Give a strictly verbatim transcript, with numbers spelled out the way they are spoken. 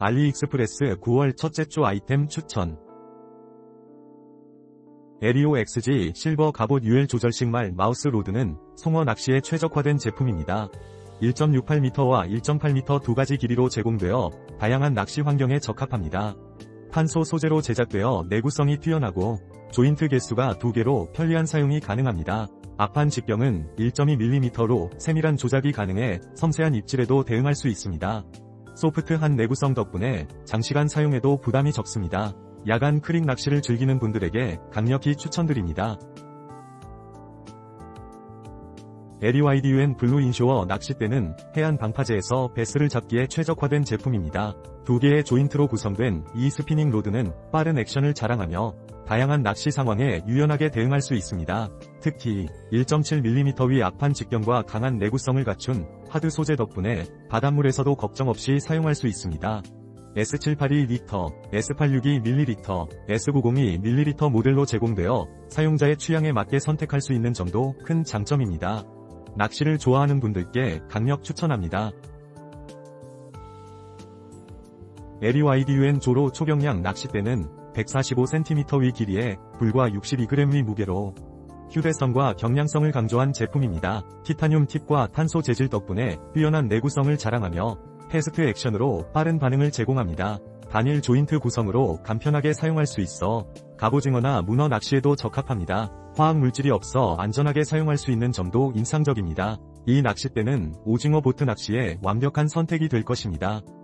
알리익스프레스 구월 첫째 주 아이템 추천. 에리오 엑스지 실버 갑옷 유엘 조절식 말 마우스 로드는 송어 낚시에 최적화된 제품입니다. 일 점 육팔 미터와 일 점 팔 미터 두 가지 길이로 제공되어 다양한 낚시 환경에 적합합니다. 탄소 소재로 제작되어 내구성이 뛰어나고 조인트 개수가 두 개로 편리한 사용이 가능합니다. 앞판 직경은 일 점 이 밀리미터로 세밀한 조작이 가능해 섬세한 입질에도 대응할 수 있습니다. 소프트한 내구성 덕분에 장시간 사용해도 부담이 적습니다. 야간 크릭 낚시를 즐기는 분들에게 강력히 추천드립니다. 에리와이디유엔 블루 인쇼어 낚싯대는 해안 방파제에서 베스를 잡기에 최적화된 제품입니다. 두 개의 조인트로 구성된 이 스피닝 로드는 빠른 액션을 자랑하며 다양한 낚시 상황에 유연하게 대응할 수 있습니다. 특히 일 점 칠 밀리미터 위 앞판 직경과 강한 내구성을 갖춘 하드 소재 덕분에 바닷물에서도 걱정 없이 사용할 수 있습니다. 에스 칠백팔십이 리터, 에스 팔백육십이 밀리리터, 에스 구백이 밀리리터 모델로 제공되어 사용자의 취향에 맞게 선택할 수 있는 점도 큰 장점입니다. 낚시를 좋아하는 분들께 강력 추천합니다. 에리와이디유엔 조로 초경량 낚싯대는 백사십오 센티미터 위 길이에 불과 육십이 그램 위 무게로 휴대성과 경량성을 강조한 제품입니다. 티타늄 팁과 탄소 재질 덕분에 뛰어난 내구성을 자랑하며 패스트 액션으로 빠른 반응을 제공합니다. 단일 조인트 구성으로 간편하게 사용할 수 있어 갑오징어나 문어 낚시에도 적합합니다. 화학 물질이 없어 안전하게 사용할 수 있는 점도 인상적입니다. 이 낚싯대는 오징어 보트 낚시에 완벽한 선택이 될 것입니다.